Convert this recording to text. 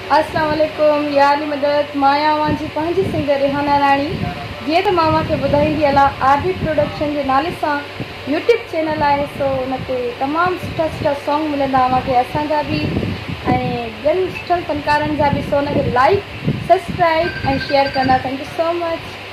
अस्सलाम वालेकुम यारी मदद माया जी पंहिंजी सिंगर रिहाना रानी जीअं त मां खे ॿुधाईंदी हलां आरबी प्रोडक्शन जे नाले सां यूट्यूब चैनल आहे सो उन ते तमामु सुठा सुठा सॉन्ग मिलंदा खे असांजा बि ऐं ॿियनि सुठनि फनकारनि जा बि सो उनखे लाइक सब्सक्राइब ऐं शेयर कंदा। Thank you so much.